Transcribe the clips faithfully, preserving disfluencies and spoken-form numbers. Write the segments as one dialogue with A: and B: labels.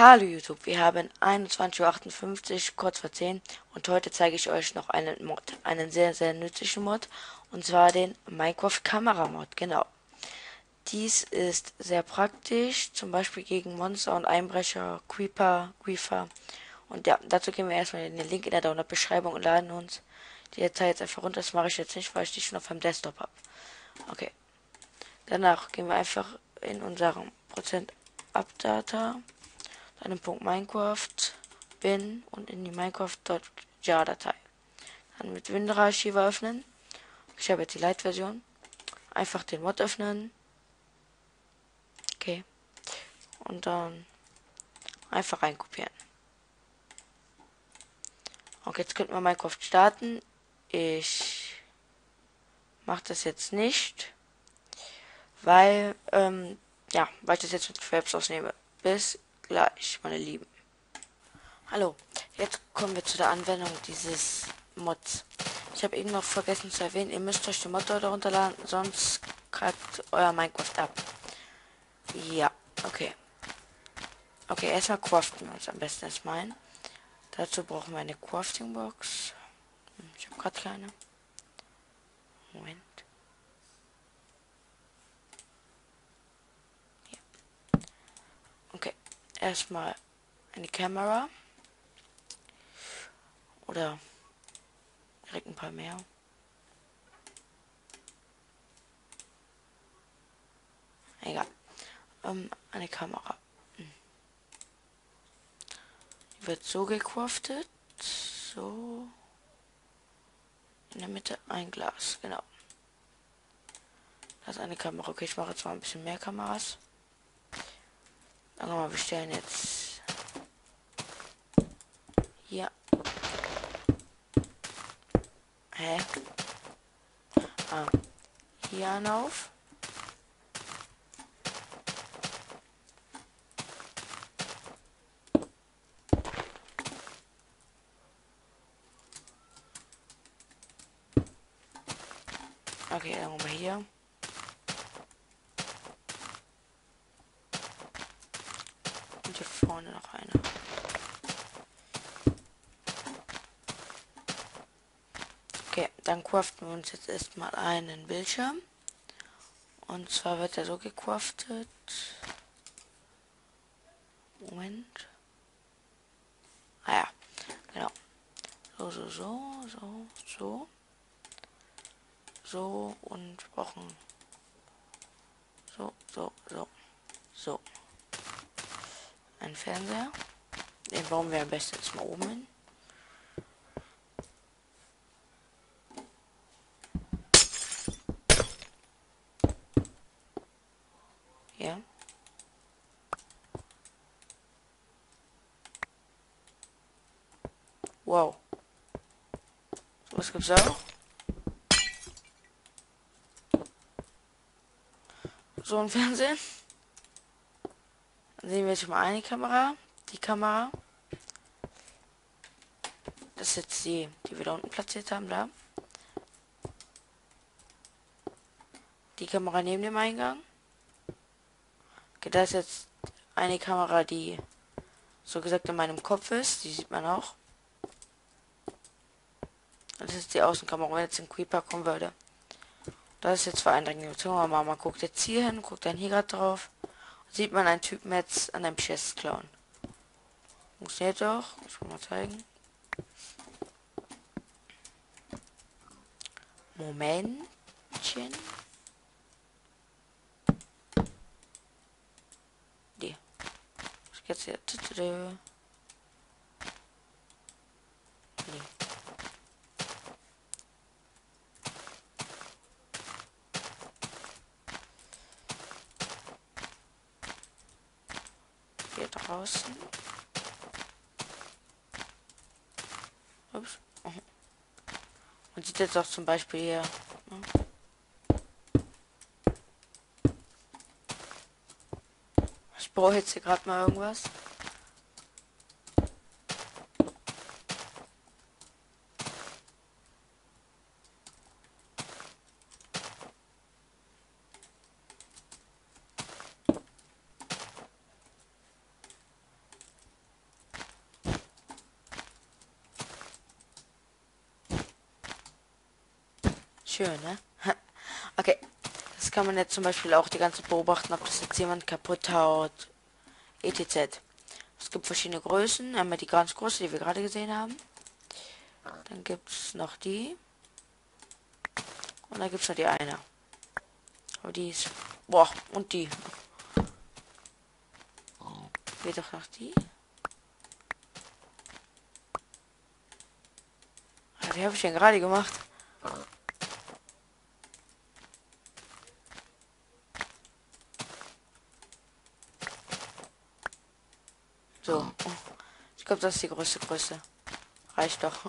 A: Hallo YouTube, wir haben einundzwanzig Uhr achtundfünfzig, kurz vor zehn, und heute zeige ich euch noch einen Mod, einen sehr, sehr nützlichen Mod, und zwar den Minecraft Kamera Mod, genau. Dies ist sehr praktisch, zum Beispiel gegen Monster und Einbrecher, Creeper, Griefer. Und ja, dazu gehen wir erstmal in den Link in der Download-Beschreibung und laden uns die Datei jetzt einfach runter. Das mache ich jetzt nicht, weil ich die schon auf dem Desktop habe. Okay, danach gehen wir einfach in unseren Prozent Updata, dann im Punkt Minecraft, bin und in die Minecraft.jar-Datei. Dann mit WinRAR-Archive öffnen. Ich habe jetzt die Lite-Version. Einfach den Mod öffnen. Okay. Und dann einfach reinkopieren. Okay, jetzt könnten wir Minecraft starten. Ich mache das jetzt nicht, weil, ähm, ja, weil ich das jetzt mit Fraps ausnehme. Bis gleich, meine Lieben. Hallo, jetzt kommen wir zu der Anwendung dieses Mods. Ich habe eben noch vergessen zu erwähnen, ihr müsst euch den Mod runterladen, sonst kackt euer Minecraft ab. Ja, okay. Okay, erstmal craften wir uns am besten erstmal ein. Dazu brauchen wir eine Crafting Box. Ich habe gerade keine. Moment. Hier. Okay, erstmal eine Kamera. Oder direkt ein paar mehr. Egal. Ähm, eine Kamera. Die wird so gecraftet. So. In der Mitte ein Glas, genau. Das ist eine Kamera. Okay, ich mache jetzt mal ein bisschen mehr Kameras. Dann wir bestellen jetzt hier. Hä? Ah, hier einen auf. Okay, dann haben wir hier. Und hier vorne noch eine. Okay, dann craften wir uns jetzt erstmal einen Bildschirm. Und zwar wird er so gecraftet. Moment. Ah ja, genau. So, so, so, so, so. So und wir brauchen so, so, so, so. Ein Fernseher. Den bauen wir am besten jetzt mal oben hin. Ja. Wow. Was gibt's auch? So ein Fernsehen. Dann sehen wir jetzt mal eine Kamera. Die Kamera. Das ist jetzt die, die wir da unten platziert haben, da. Die Kamera neben dem Eingang. Okay, da ist jetzt eine Kamera, die so gesagt in meinem Kopf ist. Die sieht man auch. Das ist die Außenkamera, wenn jetzt ein Creeper kommen würde. Das ist jetzt für Eindringlinge. Mama mal guckt jetzt hier hin, guckt dann hier gerade drauf. Sieht man einen Typen jetzt an einem Chest klauen. Funktioniert doch. Muss ich mal zeigen. Momentchen. Die. Was geht's hier? Nee. Hier draußen. Ups. Man sieht jetzt auch zum Beispiel hier. Ich brauche jetzt hier gerade mal irgendwas. schön, ne? Okay, das kann man jetzt zum Beispiel auch die ganze Zeit beobachten, ob das jetzt jemand kaputt haut, et cetera. Es gibt verschiedene Größen, einmal die ganz große, die wir gerade gesehen haben. Dann gibt es noch die. Und dann gibt es noch die eine. Aber die ist... Boah, und die. Geht doch noch die. Ah, wie habe ich denn gerade gemacht? So. Ich glaube, das ist die größte Größe. Reicht doch.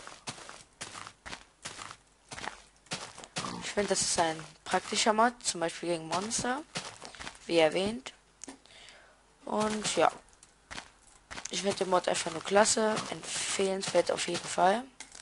A: Ich finde, das ist ein praktischer Mod, zum Beispiel gegen Monster, wie erwähnt. Und ja, ich finde den Mod einfach nur klasse, empfehlenswert auf jeden Fall.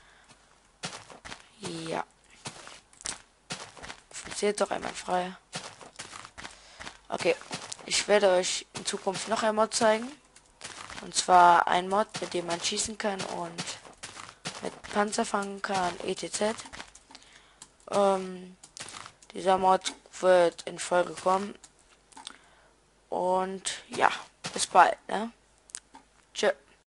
A: Ja, funktioniert doch einwandfrei. Okay, ich werde euch in Zukunft noch ein Mod zeigen. Und zwar ein Mod, mit dem man schießen kann und mit Panzer fangen kann, et cetera. Ähm, dieser Mod wird in Folge kommen. Und ja, bis bald, ne?